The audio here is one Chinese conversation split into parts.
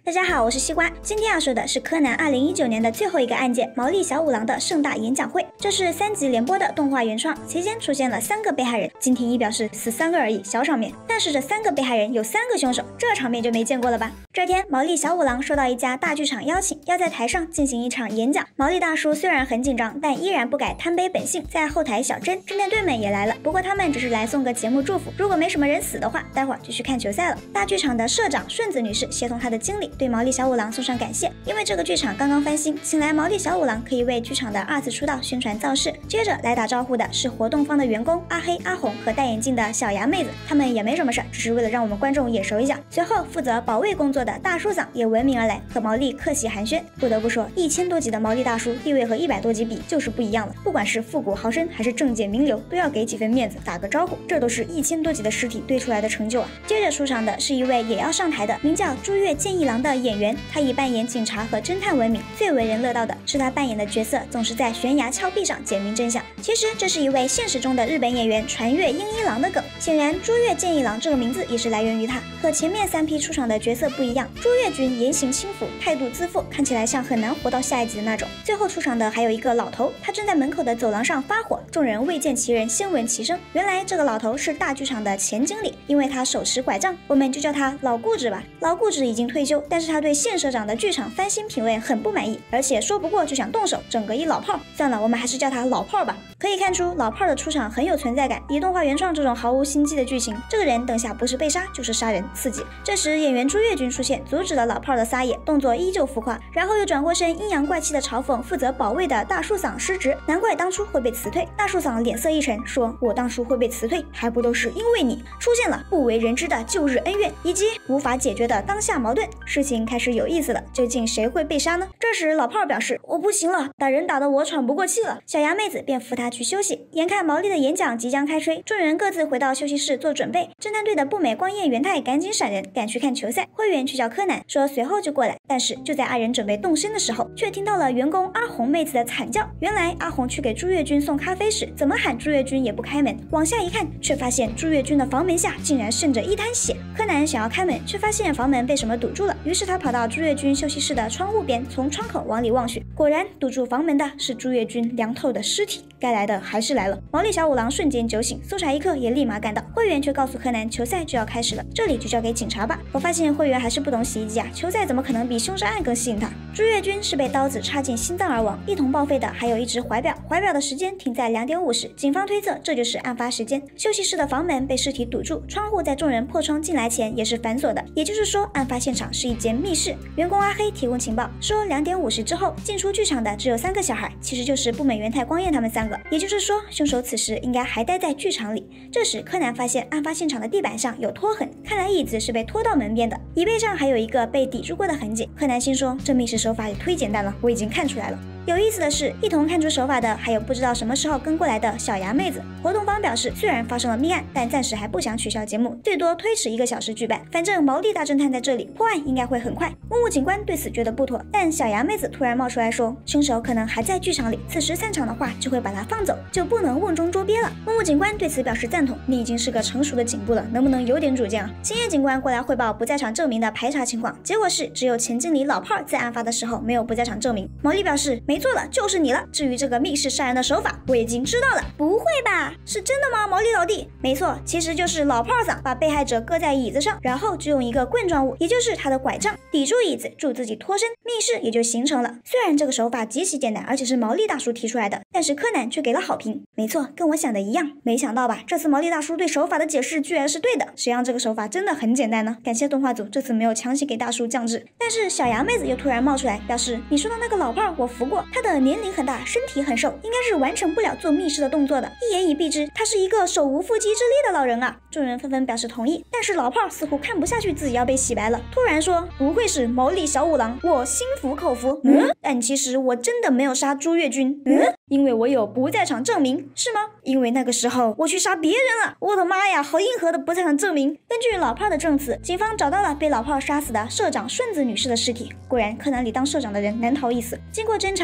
大家好，我是西瓜。今天要说的是柯南2019年的最后一个案件——毛利小五郎的盛大演讲会。这是3集连播的动画原创，期间出现了3个被害人。金田一表示死3个而已，小场面。但是这3个被害人有3个凶手，这场面就没见过了吧？这天，毛利小五郎受到一家大剧场邀请，要在台上进行一场演讲。毛利大叔虽然很紧张，但依然不改贪杯本性。在后台，小珍、侦探队们也来了，不过他们只是来送个节目祝福。如果没什么人死的话，待会儿就去看球赛了。大剧场的社长顺子女士协同她的经理对毛利小五郎送上感谢，因为这个剧场刚刚翻新，请来毛利小五郎可以为剧场的2次出道宣传造势。接着来打招呼的是活动方的员工阿黑、阿红和戴眼镜的小牙妹子，他们也没什么事儿，只是为了让我们观众眼熟一下。随后负责保卫工作的大叔长也闻名而来，和毛利客气寒暄。不得不说，1000多集的毛利大叔地位和100多集比就是不一样了，不管是复古豪绅还是政界名流，都要给几分面子，打个招呼，这都是1000多集的尸体堆出来的成就啊。接着出场的是一位也要上台的名叫朱月健一郎的演员，他以扮演警察和侦探闻名，最为人乐道的是他扮演的角色总是在悬崖峭壁上解明真相。其实这是一位现实中的日本演员传越英一郎的梗，显然朱月健一郎这个名字也是来源于他。和前面3批出场的角色不一样，朱月君言行轻浮，态度自负，看起来像很难活到下一集的那种。最后出场的还有一个老头，他正在门口的走廊上发火，众人未见其人先闻其声。原来这个老头是大剧场的前经理，因为他手持拐杖，我们就叫他老固执吧。老固执已经退休，但是他对现社长的剧场翻新品味很不满意，而且说不过就想动手整个一老炮。算了，我们还是叫他老炮吧。可以看出老炮的出场很有存在感，以动画原创这种毫无心机的剧情，这个人等下不是被杀就是杀人，刺激。这时演员朱月君出现，阻止了老炮的撒野，动作依旧浮夸，然后又转过身阴阳怪气的嘲讽负责保卫的大树嗓失职，难怪当初会被辞退。大树嗓脸色一沉，说我当初会被辞退还不都是因为你。出现了不为人知的旧日恩怨以及无法解决的当下矛盾，事情开始有意思了，究竟谁会被杀呢？这时老炮表示我不行了，打人打得我喘不过气了。小牙妹子便扶他去休息。眼看毛利的演讲即将开吹，众人各自回到休息室做准备。侦探队的步美光彦元太赶紧闪人，赶去看球赛。会员去叫柯南，说随后就过来。但是就在2人准备动身的时候，却听到了员工阿红妹子的惨叫。原来阿红去给朱月君送咖啡时，怎么喊朱月君也不开门。往下一看，却发现朱月君的房门下竟然渗着一滩血。柯南想要开门，却发现房门被什么堵住了。于是他跑到朱月君休息室的窗户边，从窗口往里望去，果然堵住房门的是朱月君凉透的尸体。该来的还是来了。毛利小五郎瞬间酒醒，搜查一课也立马赶到。会员却告诉柯南，球赛就要开始了，这里就交给警察吧。我发现会员还是不懂洗衣机啊，球赛怎么可能比凶杀案更吸引他？朱月君是被刀子插进心脏而亡，一同报废的还有一只怀表，怀表的时间停在2点50，警方推测这就是案发时间。休息室的房门被尸体堵住，窗户在众人破窗进来前也是反锁的，也就是说案发现场是一间密室。员工阿黑提供情报说2点50之后进出剧场的只有3个小孩，其实就是步美元太光彦他们3个，也就是说凶手此时应该还待在剧场里。这时柯南发现案发现场的地板上有拖痕，看来椅子是被拖到门边的，椅背上还有一个被抵住过的痕迹。柯南心说这密室手法也忒简单了，我已经看出来了。有意思的是，一同看出手法的还有不知道什么时候跟过来的小牙妹子。活动方表示，虽然发生了命案，但暂时还不想取消节目，最多推迟1个小时举办。反正毛利大侦探在这里，破案应该会很快。木木警官对此觉得不妥，但小牙妹子突然冒出来说，凶手可能还在剧场里，此时散场的话就会把他放走，就不能瓮中捉鳖了。木木警官对此表示赞同，你已经是个成熟的警部了，能不能有点主见啊？青叶警官过来汇报不在场证明的排查情况，结果是只有前经理老炮在案发的时候没有不在场证明。毛利表示没错了，就是你了。至于这个密室杀人的手法，我已经知道了。不会吧？是真的吗，毛利老弟？没错，其实就是老炮嗓把被害者搁在椅子上，然后就用一个棍状物，也就是他的拐杖抵住椅子，助自己脱身，密室也就形成了。虽然这个手法极其简单，而且是毛利大叔提出来的，但是柯南却给了好评。没错，跟我想的一样。没想到吧？这次毛利大叔对手法的解释居然是对的，谁让这个手法真的很简单呢？感谢动画组这次没有强行给大叔降智。但是小牙妹子又突然冒出来，表示你说的那个老炮我服过，他的年龄很大，身体很瘦，应该是完成不了做密室的动作的。一言以蔽之，他是一个手无缚鸡之力的老人啊！众人纷纷表示同意，但是老炮似乎看不下去自己要被洗白了，突然说不愧是毛利小五郎，我心服口服。但其实我真的没有杀朱月君。因为我有不在场证明，是吗？因为那个时候我去杀别人了。我的妈呀，好硬核的不在场证明。根据老炮的证词，警方找到了被老炮杀死的社长顺子女士的尸体。果然，柯南里当社长的人难逃一死。经过侦查，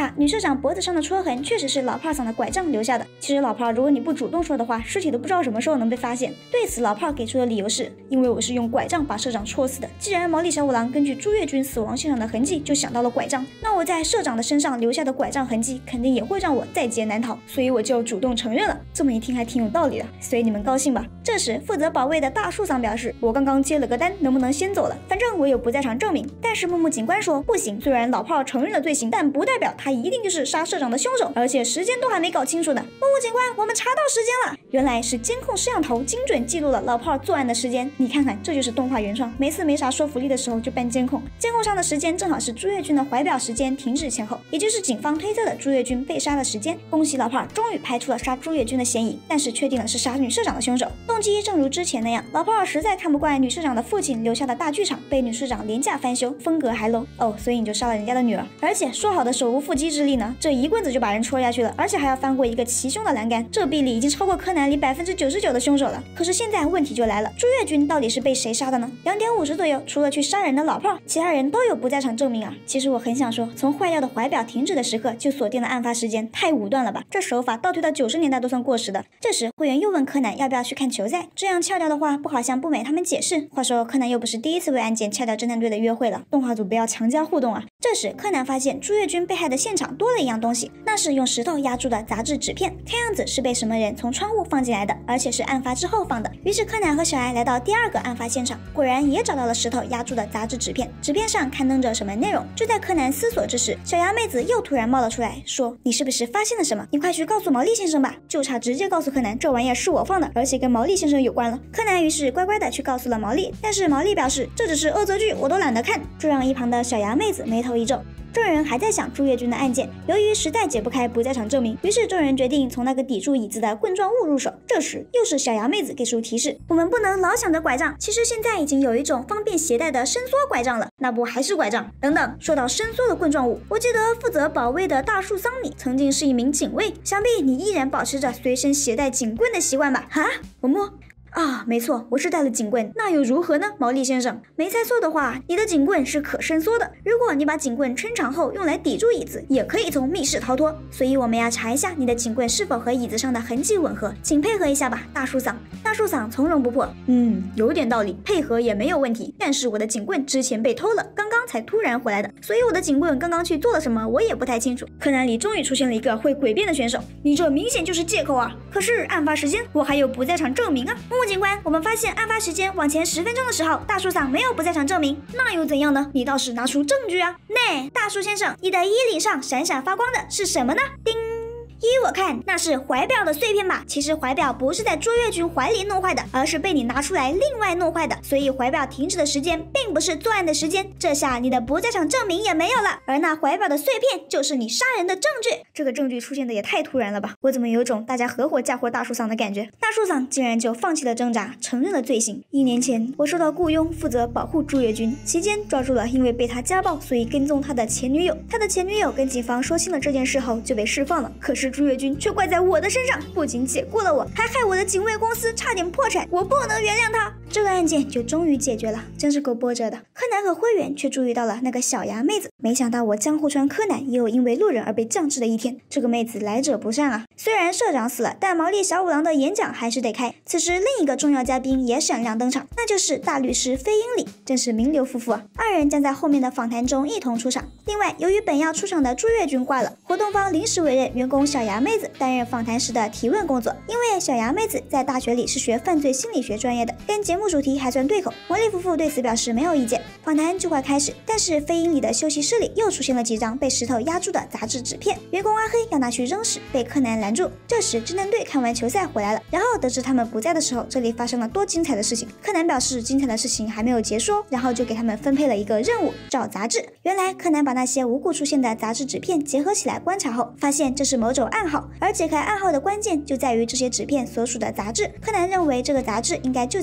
话，女社长脖子上的戳痕确实是老炮桑的拐杖留下的。其实老炮，如果你不主动说的话，尸体都不知道什么时候能被发现。对此，老炮给出的理由是，因为我是用拐杖把社长戳死的。既然毛利小五郎根据朱月君死亡现场的痕迹就想到了拐杖，那我在社长的身上留下的拐杖痕迹肯定也会让我在劫难逃，所以我就主动承认了。这么一听还挺有道理的，所以你们高兴吧？这时负责保卫的大树桑表示，我刚刚接了个单，能不能先走了？反正我有不在场证明。但是木木警官说不行，虽然老炮承认了罪行，但不代表他一定就是杀社长的凶手，而且时间都还没搞清楚呢。木木警官，我们查到时间了，原来是监控摄像头精准记录了老炮作案的时间。你看看，这就是动画原创，每次没啥说服力的时候就搬监控，监控上的时间正好是朱月君的怀表时间停止前后，也就是警方推测的朱月君被杀的时间。恭喜老炮终于排除了杀朱月君的嫌疑，但是确定了是杀女社长的凶手。动机正如之前那样，老炮实在看不惯女社长的父亲留下的大剧场被女社长廉价翻修，风格还 low 哦，所以你就杀了人家的女儿，而且说好的手无缚鸡之力呢？这一棍子就把人戳下去了，而且还要翻过一个齐胸的栏杆，这臂力已经超过柯南里99%的凶手了。可是现在问题就来了，朱月君到底是被谁杀的呢？2点50左右，除了去杀人的老炮，其他人都有不在场证明啊。其实我很想说，从坏掉的怀表停止的时刻就锁定了案发时间，太武断了吧？这手法倒推到90年代都算过时的。这时会员又问柯南要不要去看球赛，这样撬掉的话不好向步美他们解释。话说柯南又不是第一次为案件撬掉侦探队的约会了，动画组不要强加互动啊。这时柯南发现朱月君被害的现场多了一样东西，那是用石头压住的杂志纸片，看样子是被什么人从窗户放进来的，而且是案发之后放的。于是柯南和小艾来到第二个案发现场，果然也找到了石头压住的杂志纸片，纸片上刊登着什么内容。就在柯南思索之时，小牙妹子又突然冒了出来，说你是不是发现了什么？你快去告诉毛利先生吧。就差直接告诉柯南这玩意儿是我放的，而且跟毛利先生有关了。柯南于是乖乖的去告诉了毛利，但是毛利表示这只是恶作剧，我都懒得看，这让一旁的小牙妹子眉头一皱。众人还在想朱月君的案件，由于实在解不开不在场证明，于是众人决定从那个抵住椅子的棍状物入手。这时又是小牙妹子给出提示，我们不能老想着拐杖，其实现在已经有一种方便携带的伸缩拐杖了，那不还是拐杖？等等，说到伸缩的棍状物，我记得负责保卫的大树桑你曾经是一名警卫，想必你依然保持着随身携带警棍的习惯吧？哈，我摸啊，没错，我是带了警棍，那又如何呢？毛利先生，没猜错的话，你的警棍是可伸缩的。如果你把警棍抻长后用来抵住椅子，也可以从密室逃脱。所以我们要查一下你的警棍是否和椅子上的痕迹吻合，请配合一下吧，大树桑。大树桑从容不迫，有点道理，配合也没有问题。但是我的警棍之前被偷了，刚刚才突然回来的，所以我的警棍刚刚去做了什么，我也不太清楚。柯南里终于出现了一个会诡辩的选手，你这明显就是借口啊！可是案发时间我还有不在场证明啊。木警官，我们发现案发时间往前10分钟的时候，大树桑没有不在场证明，那又怎样呢？你倒是拿出证据啊！那大树先生，你的衣领上闪闪发光的是什么呢？叮。依我看，那是怀表的碎片吧？其实怀表不是在朱月君怀里弄坏的，而是被你拿出来另外弄坏的。所以怀表停止的时间并不是作案的时间。这下你的不在场证明也没有了，而那怀表的碎片就是你杀人的证据。这个证据出现的也太突然了吧？我怎么有种大家合伙嫁祸大树桑的感觉？大树桑竟然就放弃了挣扎，承认了罪行。1年前，我受到雇佣，负责保护朱月君，期间抓住了因为被他家暴所以跟踪他的前女友。他的前女友跟警方说清了这件事后就被释放了。可是朱月君却怪在我的身上，不仅解雇了我，还害我的警卫公司差点破产，我不能原谅他。这个案件就终于解决了，真是够波折的。柯南和灰原却注意到了那个小牙妹子，没想到我江户川柯南也有因为路人而被降职的一天。这个妹子来者不善啊！虽然社长死了，但毛利小五郎的演讲还是得开。此时另一个重要嘉宾也闪亮登场，那就是大律师飞鹰里，真是名流夫妇啊！2人将在后面的访谈中一同出场。另外，由于本要出场的朱月君挂了，活动方临时委任员工小牙妹子担任访谈时的提问工作。因为小牙妹子在大学里是学犯罪心理学专业的，跟节目主题还算对口。毛利夫妇对此表示没有意见。访谈就快开始，但是飞鹰里的休息室里又出现了几张被石头压住的杂志纸片，员工阿黑要拿去扔时被柯南拦住。这时侦探队看完球赛回来了，然后得知他们不在的时候，这里发生了多精彩的事情。柯南表示精彩的事情还没有结束，然后就给他们分配了一个任务，找杂志。原来柯南把那些无故出现的杂志纸片结合起来观察后，发现这是某种暗号，而解开暗号的关键就在于这些纸片所属的杂志。柯南认为这个杂志应该就在后台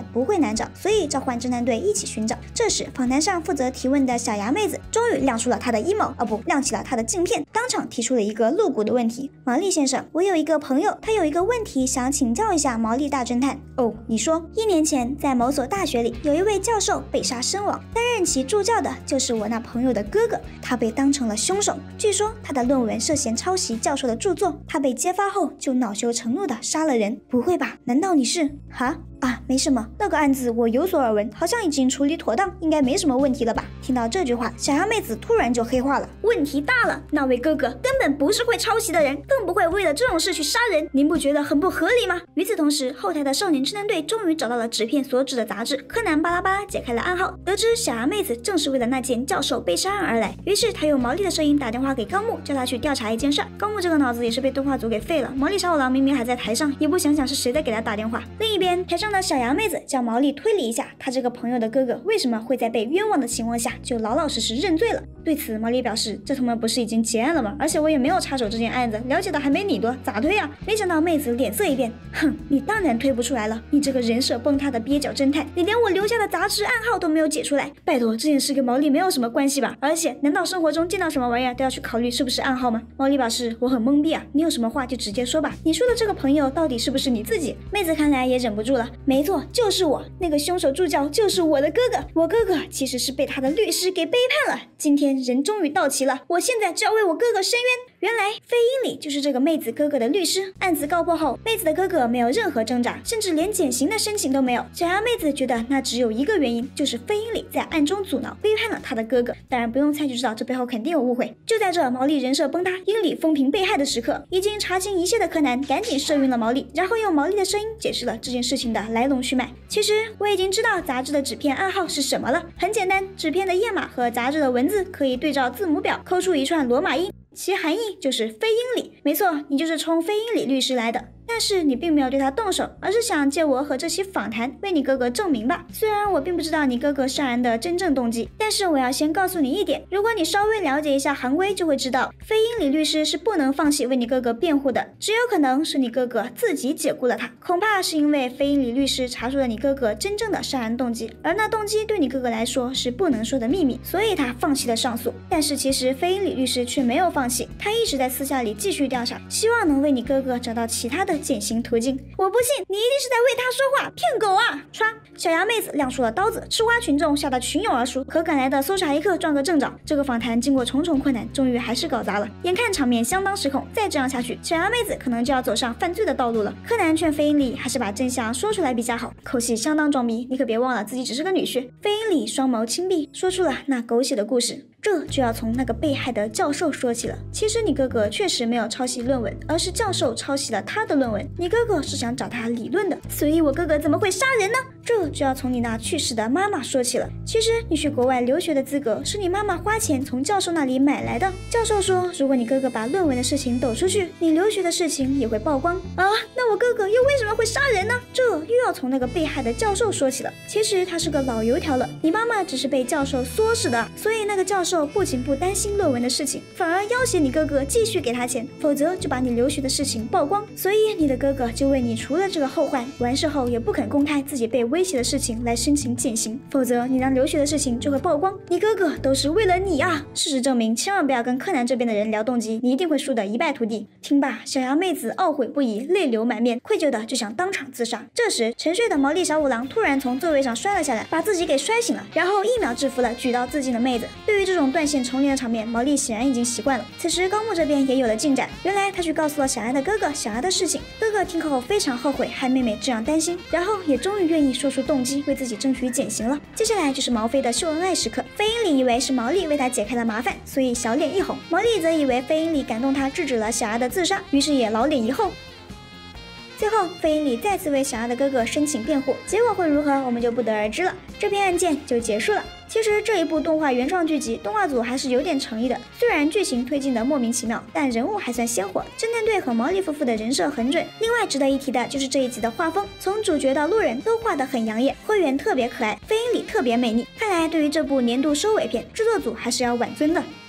不会难找，所以召唤侦探队一起寻找。这时访谈上负责提问的小牙妹子终于亮出了她的阴谋，亮起了她的镜片，当场提出了一个露骨的问题：毛利先生，我有一个朋友，他有一个问题想请教一下毛利大侦探。哦，你说？1年前在某所大学里，有一位教授被杀身亡，担任其助教的就是我那朋友的哥哥，他被当成了凶手。据说他的论文涉嫌抄袭教授的著作，他被揭发后就恼羞成怒的杀了人。不会吧？难道你是？没什么，那个案子我有所耳闻，好像已经处理妥当，应该没什么问题了吧？听到这句话，小牙妹子突然就黑化了。问题大了，那位哥哥根本不是会抄袭的人，更不会为了这种事去杀人，您不觉得很不合理吗？与此同时，后台的少年侦探队终于找到了纸片所指的杂志，柯南巴拉巴拉解开了暗号，得知小牙妹子正是为了那件教授被杀案而来，于是他用毛利的声音打电话给高木，叫他去调查一件事。高木这个脑子也是被动画组给废了，毛利小五郎明明还在台上，也不想想是谁在给他打电话。另一边，台上的小牙妹子叫毛利推理一下，他这个朋友的哥哥为什么会在被冤枉的情况下就老老实实认罪了。对此，毛利表示，这他妈不是已经结案了吗？而且我也没有插手这件案子，了解的还没你多，咋推啊？没想到妹子脸色一变，哼，你当然推不出来了，你这个人设崩塌的蹩脚侦探，你连我留下的杂志暗号都没有解出来。拜托，这件事跟毛利没有什么关系吧？而且，难道生活中见到什么玩意儿都要去考虑是不是暗号吗？毛利表示，我很懵逼啊，你有什么话就直接说吧。你说的这个朋友到底是不是你自己？妹子看来也忍不住了，没错，就是我，那个凶手助教就是我的哥哥，我哥哥其实是被他的律师给背叛了。今天人终于到齐了，我现在就要为我哥哥申冤。原来非英里就是这个妹子哥哥的律师。案子告破后，妹子的哥哥没有任何挣扎，甚至连减刑的申请都没有。小牙妹子觉得那只有一个原因，就是非英里在暗中阻挠背叛了他的哥哥。当然不用猜就知道这背后肯定有误会。就在这毛利人设崩塌，英里风评被害的时刻，已经查清一切的柯南赶紧射晕了毛利，然后用毛利的声音解释了这件事情的来龙去脉。其实我已经知道杂志的纸片暗号是什么了，很简单，纸片的页码和杂志的文字可以对照字母表抠出一串罗马音，其含义就是非英里。没错，你就是冲非英里律师来的。但是你并没有对他动手，而是想借我和这期访谈为你哥哥证明吧。虽然我并不知道你哥哥杀人的真正动机，但是我要先告诉你一点，如果你稍微了解一下行规，就会知道非英里律师是不能放弃为你哥哥辩护的，只有可能是你哥哥自己解雇了他，恐怕是因为非英里律师查出了你哥哥真正的杀人动机，而那动机对你哥哥来说是不能说的秘密，所以他放弃了上诉。但是其实非英里律师却没有放弃，他一直在私下里继续调查，希望能为你哥哥找到其他的减刑途径。我不信你一定是在为他说话，骗狗啊！唰，小牙妹子亮出了刀子，吃瓜群众吓得群涌而出，可赶来的搜查一课撞个正着。这个访谈经过重重困难，终于还是搞砸了。眼看场面相当失控，再这样下去，小牙妹子可能就要走上犯罪的道路了。柯南劝飞鹰里还是把真相说出来比较好，口气相当装逼，你可别忘了自己只是个女婿。飞鹰里双眸轻闭，说出了那狗血的故事。这就要从那个被害的教授说起了。其实你哥哥确实没有抄袭论文，而是教授抄袭了他的论文。你哥哥是想找他理论的，所以我哥哥怎么会杀人呢？这就要从你那去世的妈妈说起了。其实你去国外留学的资格是你妈妈花钱从教授那里买来的。教授说，如果你哥哥把论文的事情抖出去，你留学的事情也会曝光啊。那我哥哥又为什么会杀人呢？这又要从那个被害的教授说起了。其实他是个老油条了，你妈妈只是被教授唆使的，所以那个教授不仅不担心论文的事情，反而要挟你哥哥继续给他钱，否则就把你留学的事情曝光。所以你的哥哥就为你除了这个后患，完事后也不肯公开自己被威胁的事情来申请减刑，否则你那留学的事情就会曝光。你哥哥都是为了你啊！事实证明，千万不要跟柯南这边的人聊动机，你一定会输得一败涂地。听罢，小牙妹子懊悔不已，泪流满面，愧疚的就想当场自杀。这时，沉睡的毛利小五郎突然从座位上摔了下来，把自己给摔醒了，然后1秒制服了举刀自尽的妹子。对于这种断线重连的场面，毛利显然已经习惯了。此时高木这边也有了进展，原来他去告诉了小牙的哥哥小牙的事情，哥哥听后非常后悔害妹妹这样担心，然后也终于愿意说出动机，为自己争取减刑了。接下来就是毛飞的秀恩爱时刻，飞鹰里以为是毛利为他解开了麻烦，所以小脸一红，毛利则以为飞鹰里感动他制止了小牙的自杀，于是也老脸一红。最后，飞鹰里再次为小牙的哥哥申请辩护，结果会如何，我们就不得而知了。这篇案件就结束了。其实这一部动画原创剧集，动画组还是有点诚意的。虽然剧情推进的莫名其妙，但人物还算鲜活，侦探队和毛利夫妇的人设很准。另外值得一提的就是这一集的画风，从主角到路人都画得很养眼，灰原特别可爱，飞鹰里特别美丽。看来对于这部年度收尾片，制作组还是要挽尊的。